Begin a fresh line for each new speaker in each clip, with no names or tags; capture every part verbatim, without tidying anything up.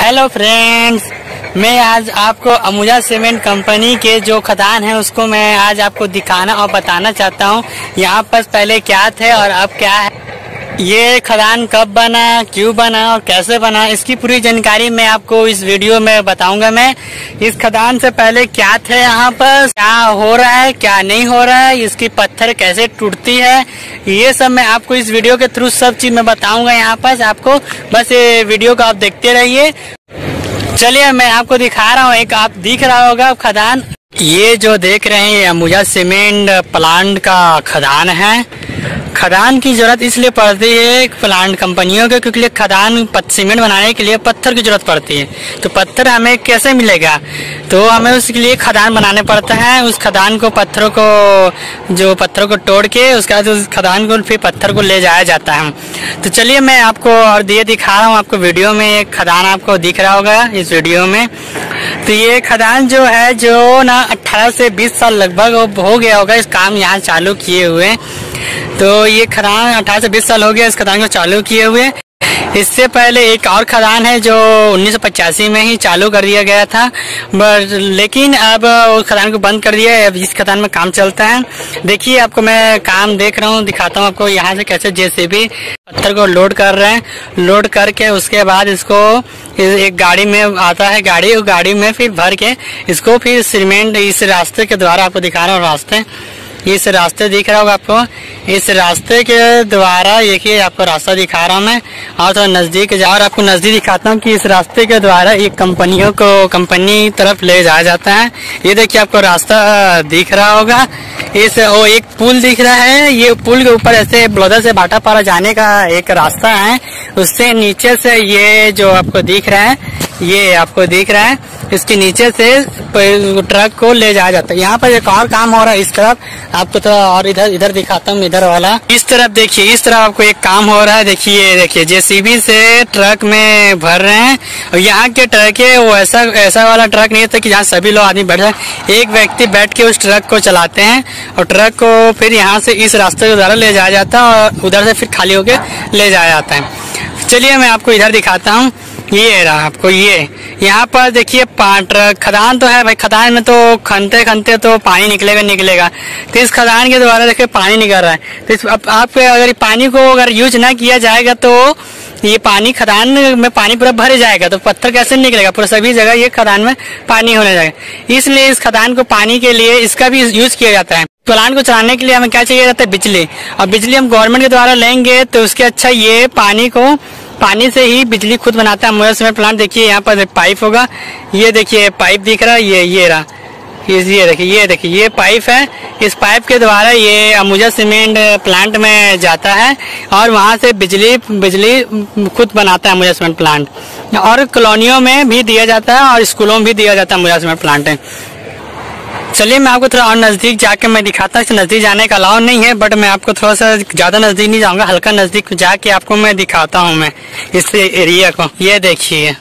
Hello friends, मैं आज आपको अंबुजा सीमेंट कंपनी के जो खदान है उसको मैं आज आपको दिखाना और बताना चाहता हूँ। यहाँ पर पहले क्या थे और अब क्या है, ये खदान कब बना, क्यों बना और कैसे बना, इसकी पूरी जानकारी मैं आपको इस वीडियो में बताऊंगा। मैं इस खदान से पहले क्या थे, यहाँ पर क्या हो रहा है, क्या नहीं हो रहा है, इसकी पत्थर कैसे टूटती है, ये सब मैं आपको इस वीडियो के थ्रू सब चीज मैं बताऊंगा। यहाँ पर आपको बस ये वीडियो को आप देखते रहिए। चलिए मैं आपको दिखा रहा हूँ। एक आप दिख रहा होगा खदान, ये जो देख रहे हैं ये अंबुजा सीमेंट प्लांट का खदान है। खदान की जरूरत इसलिए पड़ती है प्लांट कंपनियों के, क्योंकि खदान सीमेंट बनाने के लिए पत्थर की जरूरत पड़ती है। तो पत्थर हमें कैसे मिलेगा, तो हमें उसके लिए खदान बनाने पड़ता है। उस खदान को पत्थरों को जो पत्थरों को तोड़ के उसके बाद उस खदान को फिर पत्थर को ले जाया जाता है। तो चलिए मैं आपको और ये दिखा रहा हूँ आपको वीडियो में। एक खदान आपको दिख रहा होगा इस वीडियो में। तो ये खदान जो है जो ना अठारह से बीस साल लगभग हो गया होगा इस काम यहाँ चालू किए हुए। तो ये खदान अठारह से बीस साल हो गया इस खदान को चालू किए हुए। इससे पहले एक और खदान है जो उन्नीस सौ पचासी में ही चालू कर दिया गया था, बट लेकिन अब उस खदान को बंद कर दिया है। अब इस खदान में काम चलता है। देखिए आपको मैं काम देख रहा हूँ, दिखाता हूँ आपको यहाँ से कैसे जेसीबी पत्थर को लोड कर रहे हैं। लोड करके उसके बाद इसको एक गाड़ी में आता है, गाड़ी उस गाड़ी में फिर भर के इसको फिर सीमेंट इस रास्ते के द्वारा आपको दिखा रहा हूँ। रास्ते इस रास्ते दिख रहा होगा आपको, इस रास्ते के द्वारा देखिए आपको रास्ता दिखा रहा हूँ मैं। और तो नजदीक और आपको नजदीक दिखाता हूँ कि इस रास्ते के द्वारा एक कंपनियों को कंपनी तरफ ले जाया जाता है। ये देखिए आपको रास्ता दिख रहा होगा। इस वो एक पुल दिख रहा है, ये पुल के ऊपर ऐसे बलौदा से भाटापारा जाने का एक रास्ता है। उससे नीचे से ये जो आपको दिख रहा है, ये आपको दिख रहा है, इसके नीचे से ट्रक को ले जाया जाता है। यहाँ पर एक और काम हो रहा है इस तरफ, आपको तो और इधर इधर दिखाता हूँ, इधर वाला इस तरफ देखिए। इस तरफ आपको एक काम हो रहा है, देखिए देखिए जेसीबी से ट्रक में भर रहे हैं। और यहाँ के ट्रक है वो ऐसा ऐसा वाला ट्रक नहीं होता कि जहाँ सभी लोग आदमी बैठ जाए। एक व्यक्ति बैठ के उस ट्रक को चलाते हैं और ट्रक को फिर यहाँ से इस रास्ते के द्वारा ले जाया जाता है और उधर से फिर खाली होके ले जाया जाता है। चलिए मैं आपको इधर दिखाता हूँ। ये रहा आपको, ये यहाँ पर देखिए ट्रक खदान तो है भाई। खदान में तो खनते खनते तो पानी निकलेगा निकलेगा तो इस खदान के द्वारा देखिए पानी निकल रहा है। तो इस आप, आप अगर पानी को अगर यूज ना किया जाएगा तो ये पानी खदान में पानी पूरा भर जाएगा, तो पत्थर कैसे निकलेगा, पूरा सभी जगह ये खदान में पानी होने जाएगा। इसलिए इस खदान को पानी के लिए इसका भी यूज किया जाता है। प्लांट को चलाने के लिए हमें क्या चाहिए जाता है, बिजली। और बिजली हम गवर्नमेंट के द्वारा लेंगे तो उसके अच्छा ये पानी को पानी से ही बिजली खुद बनाता है अंबुजा सीमेंट प्लांट। देखिए यहाँ पर पाइप होगा, ये देखिए पाइप दिख रहा है, ये ये रहा, ये देखिए ये देखिए ये पाइप है। इस पाइप के द्वारा ये अंबुजा सीमेंट प्लांट में जाता है और वहाँ से बिजली बिजली खुद बनाता है अंबुजा सीमेंट प्लांट। और कॉलोनियों में भी दिया जाता है और स्कूलों में भी दिया जाता है अंबुजा सीमेंट प्लांट है। चलिए मैं आपको थोड़ा और नजदीक जाके मैं दिखाता हूँ। नजदीक जाने का अलाउ नहीं है, बट मैं आपको थोड़ा सा ज्यादा नजदीक नहीं जाऊंगा, हल्का नजदीक जाके आपको मैं दिखाता हूँ मैं इस एरिया को। ये देखिए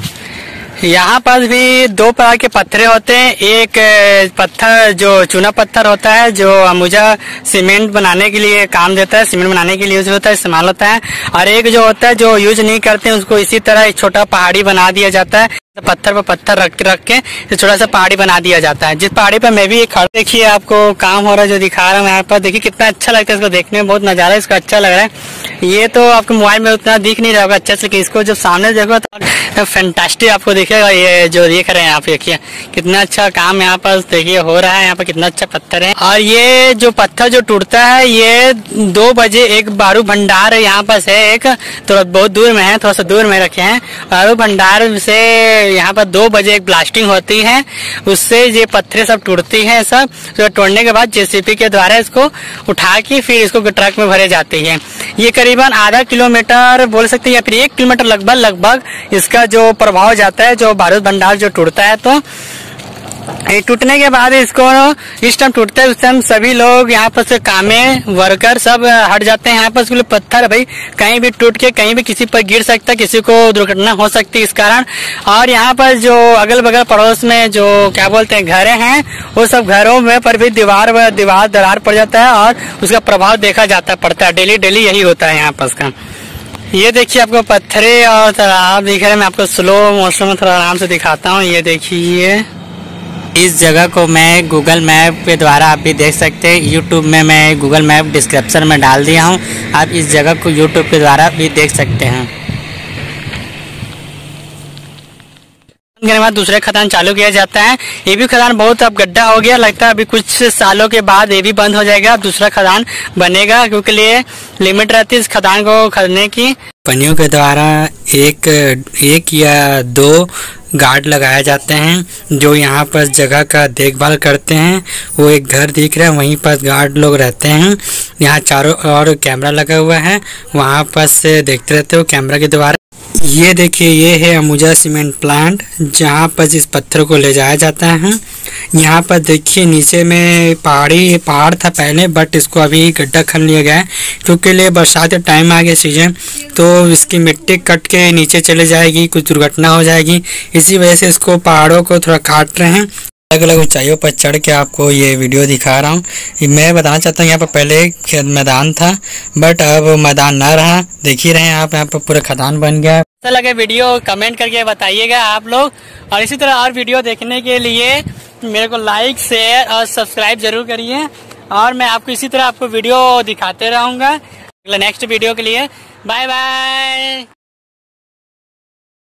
यहाँ पर भी दो प्रकार के पत्थर होते हैं। एक पत्थर जो चूना पत्थर होता है जो अंबुजा सीमेंट बनाने के लिए काम देता है, सीमेंट बनाने के लिए यूज होता है, इस्तेमाल होता है। और एक जो होता है जो यूज नहीं करते हैं उसको इसी तरह एक छोटा पहाड़ी बना दिया जाता है। पत्थर पर पत्थर रख रख के तो छोटा सा पहाड़ी बना दिया जाता है, जिस पहाड़ी पर मैं भी एक खड़ा। देखिए आपको काम हो रहा है जो दिखा रहा हूँ यहाँ पर। देखिए कितना अच्छा लगता है इसको देखने में, बहुत नजारा इसका अच्छा लग रहा है। ये तो आपको मोबाइल में उतना दिख नहीं रहा होगा अच्छा से, इसको जब सामने देखो तो फैंटास्टिक आपको दिखेगा। ये जो देख रहे हैं आप, देखिए कितना अच्छा काम यहाँ पर देखिए हो रहा है। यहाँ पर कितना अच्छा पत्थर है। और ये जो पत्थर जो टूटता है ये दो बजे एक बारूद भंडार यहाँ पर है, एक तो बहुत दूर में है, थोड़ा सा दूर में रखे हैं। बारूद भंडार से यहाँ पर दो बजे एक ब्लास्टिंग होती है, उससे ये पत्थरें सब टूटती हैं। सब तो तोड़ने के बाद जेसीबी के द्वारा इसको उठा के फिर इसको ट्रक में भरे जाती है। ये करीबन आधा किलोमीटर बोल सकते हैं या फिर एक किलोमीटर लगभग लगभग इसका जो प्रभाव जाता है, जो बारूद भंडार जो टूटता है। तो टूटने के बाद इसको इस टाइम टूटता है उस टाइम सभी लोग यहाँ पर से कामे वर्कर सब हट जाते हैं। यहाँ पर पत्थर भाई कहीं भी टूट के कहीं भी किसी पर गिर सकता है, किसी को दुर्घटना हो सकती है इस कारण। और यहाँ पर जो अगल बगल पड़ोस में जो क्या बोलते हैं घरे हैं, वो सब घरों में पर भी दीवार दीवार दरार पड़ जाता है और उसका प्रभाव देखा जाता पड़ता है। डेली डेली यही होता है यहाँ पर का। ये देखिए आपको पत्थरे और तालाब दिख रहे हैं। मैं आपको स्लो मोशन में थोड़ा आराम से दिखाता हूँ। ये देखिए, इस जगह को मैं गूगल मैप के द्वारा आप भी देख सकते हैं। यूट्यूब में मैं गूगल मैप डिस्क्रिप्शन में डाल दिया हूँ, आप इस जगह को यूट्यूब के द्वारा भी देख सकते हैं। के बाद दूसरे खदान चालू किया जाता है। ये भी खदान बहुत अब गड्ढा हो गया, लगता है अभी कुछ सालों के बाद ये भी बंद हो जाएगा। अब दूसरा खदान बनेगा, क्योंकि लिए लिमिट रहती है इस खदान को खरीदने की। कंपनियों के द्वारा एक एक या दो गार्ड लगाए जाते हैं जो यहाँ पर जगह का देखभाल करते हैं। वो एक घर दिख रहा है, वहीं पर गार्ड लोग रहते हैं। यहाँ चारों ओर कैमरा लगा हुआ है, वहाँ पर से देखते रहते हो कैमरा के द्वारा। ये देखिए, ये है अम्बुजा सीमेंट प्लांट, जहाँ पर इस पत्थर को ले जाया जाता है। यहाँ पर देखिए नीचे में पहाड़ी पहाड़ था पहले, बट इसको अभी गड्ढा खन लिया गया है, क्योंकि लिए बरसात का टाइम आ गया सीजन, तो इसकी मिट्टी कट के नीचे चले जाएगी, कुछ दुर्घटना हो जाएगी। इसी वजह से इसको पहाड़ों को थोड़ा काट रहे हैं। अलग अलग ऊंचाइयों पर चढ़ के आपको ये वीडियो दिखा रहा हूँ। मैं बताना चाहता हूँ, यहाँ पर पहले मैदान था, बट अब मैदान ना रहा। देख ही रहे हैं आप, यहाँ पर पूरा खदान बन गया। अच्छा लगे वीडियो कमेंट करके बताइएगा आप लोग, और इसी तरह और वीडियो देखने के लिए मेरे को लाइक शेयर और सब्सक्राइब जरूर करिए, और मैं आपको इसी तरह आपको वीडियो दिखाते रहूँगा नेक्स्ट वीडियो के लिए। Bye bye.